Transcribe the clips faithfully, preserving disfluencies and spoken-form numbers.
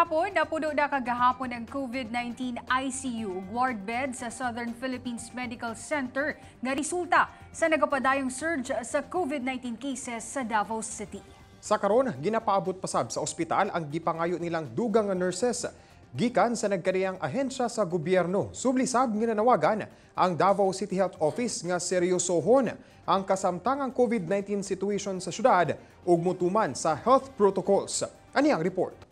Kagahapon, napuno na kagahapon ang COVID nineteen I C U ward bed sa Southern Philippines Medical Center nga resulta sa nagapadayong surge sa COVID nineteen cases sa Davao City. Sa karon, ginapaabot pasab sa ospital ang gipangayo nilang dugang nga nurses gikan sa nagkaniyang ahensya sa gobyerno. Sublisab nga nanawagan ang Davao City Health Office nga seryosohon ang kasamtangang COVID nineteen situation sa syudad ug mutuman sa health protocols. Ani ang report.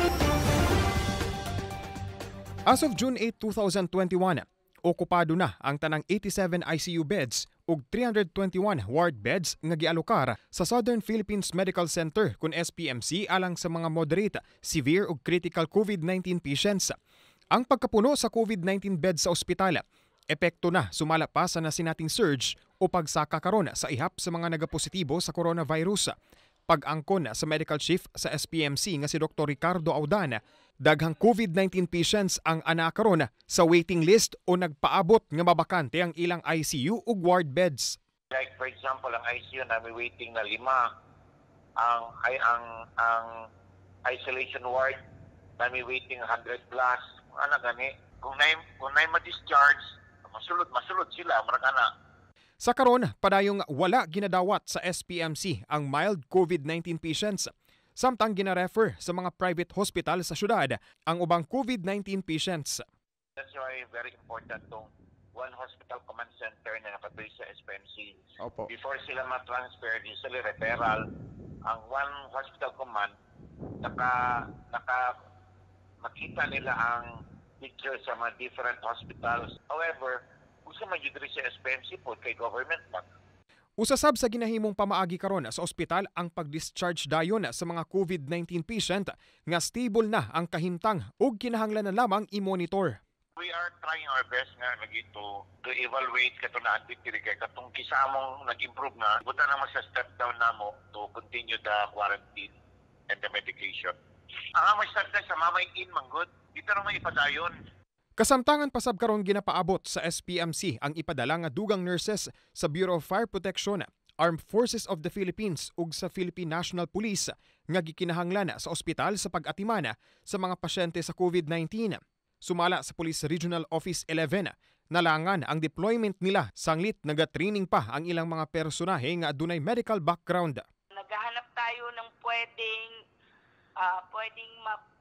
As of June eighth, two thousand twenty-one, okupado na ang tanang eighty-seven I C U beds ug three hundred twenty-one ward beds nga gialokar sa Southern Philippines Medical Center kun S P M C alang sa mga moderate, severe ug critical COVID nineteen patients. Ang pagkapuno sa COVID nineteen beds sa ospital, epekto na sumala pa sa nasinating surge o pagsaka karon sa ihap sa mga nagapositibo sa coronavirus. Pag-angkon sa medical chief sa S P M C nga si Doctor Ricardo Audan, daghang COVID nineteen patients ang ana karon sa waiting list o nagpaabot nga mabakante ang ilang I C U ug ward beds. Like for example, ang I C U na may waiting na lima, ang ay ang ang isolation ward na may waiting one hundred plus. Ana gani, kung nay kung nay ma-discharge, masulod masulod sila marag ana. Sa karon, padayong wala ginadawat sa S P M C ang mild COVID nineteen patients. Samtang gina-refer sa mga private hospital sa syudad ang ubang COVID nineteen patients. That's why very important tong one hospital command center na nakabase sa S P M C. Opo. Before sila ma-transfer, usually referral, ang one hospital command, naka, naka makita nila ang picture sa mga different hospitals. However, usa man gyud sa S P M C po kay government man. Usasab sa ginahimong pamaagi karon sa ospital ang pag-discharge dayon sa mga COVID nineteen patient nga stable na ang kahimtang ug kinahanglan na lamang i-monitor. We are trying our best nga lagi to to evaluate kato na admitted kay katong kisamong nag-improve na buta na sa step down namo to continue the quarantine and the medication. Ang amay start na sa mamay in manggod dito na may ipadayon. Kasamtangan pasab karon ginapaabot sa S P M C ang ipadala nga dugang nurses sa Bureau of Fire Protection, Armed Forces of the Philippines ug sa Philippine National Police nga gikinahanglan sa ospital sa pag-atimana sa mga pasyente sa COVID nineteen. Sumala sa Police Regional Office eleven, nalangan ang deployment nila sanglit naga-training pa ang ilang mga personahe nga adunay medical background. Naghahanap tayo ng pwedeng uh, pwedeng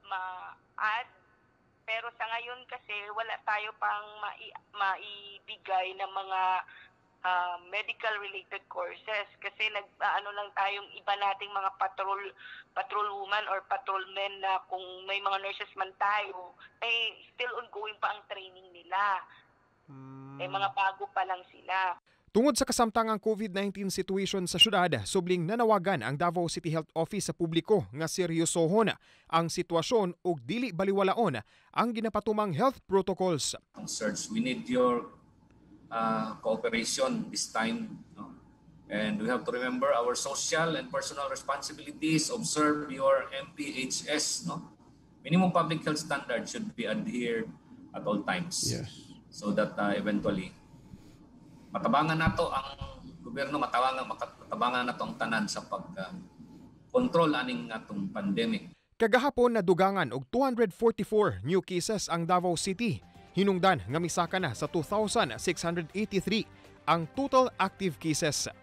ma-add. Pero sa ngayon kasi wala tayo pang mai- maibigay ng mga uh, medical related courses kasi nag ano lang tayong iba nating mga patrol patrolwoman or patrolmen na kung may mga nurses man tayo eh still ongoing pa ang training nila. Hmm. Eh mga bago pa lang sila. Tungod sa kasamtangang COVID nineteen situation sa syudad, subling nanawagan ang Davao City Health Office sa publiko nga seryosohon ang sitwasyon ug dili baliwalaon ang ginapatumang health protocols. Surge, we need your uh, cooperation this time. No? And we have to remember our social and personal responsibilities. Observe your M P H S. No? Minimum public health standards should be adhered at all times. Yes. So that uh, eventually matabangan nato ang gobyerno, matabangan matabangan nato ang tanan sa pag-control uh, aning atong pandemic. Kagahapon nadugangan og two hundred forty-four new cases ang Davao City. Hinungdan nga misaka na sa two thousand six hundred eighty-three ang total active cases.